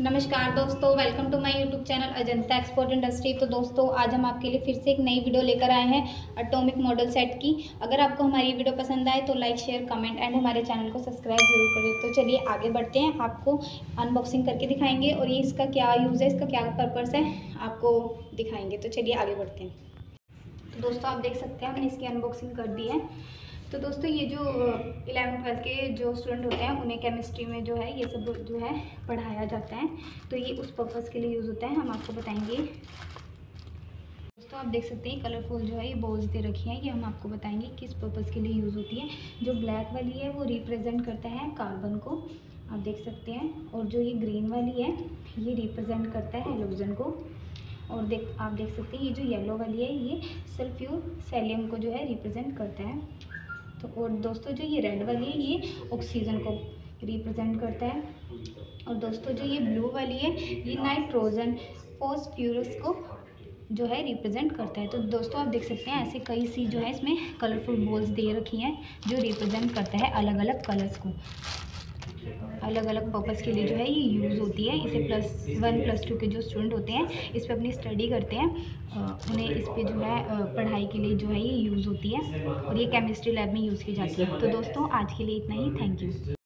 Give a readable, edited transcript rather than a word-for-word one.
नमस्कार दोस्तों, welcome to my YouTube channel Ajanta export industry. तो दोस्तों आज हम आपके लिए फिर से एक नई वीडियो लेकर आए हैं एटॉमिक मॉडल सेट की। अगर आपको हमारी वीडियो पसंद आए तो लाइक शेयर कमेंट एंड हमारे चैनल को सब्सक्राइब जरूर करें। तो चलिए आगे बढ़ते हैं, आपको अनबॉक्सिंग करके दिखाएंगे और ये इसका क्या यूज़ है, इसका क्या पर्पज़ है आपको दिखाएंगे। तो चलिए आगे बढ़ते हैं। तो दोस्तों आप देख सकते हैं हमने इसकी अनबॉक्सिंग कर दी है। तो दोस्तों ये जो 11th-12th के जो स्टूडेंट होते हैं उन्हें केमिस्ट्री में जो है ये सब जो है पढ़ाया जाता है, तो ये उस पर्पज़ के लिए यूज़ होता है, हम आपको बताएंगे। दोस्तों आप देख सकते हैं कलरफुल जो है ये बॉल्स दे रखी हैं, ये हम आपको बताएंगे किस पर्पज़ के लिए यूज़ होती है। जो ब्लैक वाली है वो रिप्रेजेंट करता है कार्बन को, आप देख सकते हैं, और जो ये ग्रीन वाली है ये रिप्रेजेंट करता है हेलोजन को, और आप देख सकते हैं ये जो येलो वाली है ये सल्फ्यूर सेलियम को जो है रिप्रेजेंट करता है। तो और दोस्तों जो ये रेड वाली है ये ऑक्सीजन को रिप्रेजेंट करता है, और दोस्तों जो ये ब्लू वाली है ये नाइट्रोजन फॉस्फोरस को जो है रिप्रेजेंट करता है। तो दोस्तों आप देख सकते हैं ऐसे कई सी जो है इसमें कलरफुल बॉल्स दे रखी हैं जो रिप्रेजेंट करता है अलग अलग कलर्स को, अलग अलग पर्पज़ के लिए जो है ये यूज़ होती है। इसे +1 +2 के जो स्टूडेंट होते हैं इस पे अपनी स्टडी करते हैं, उन्हें इस पे जो है पढ़ाई के लिए जो है ये यूज़ होती है, और ये केमिस्ट्री लैब में यूज़ की जाती है। तो दोस्तों आज के लिए इतना ही, थैंक यू।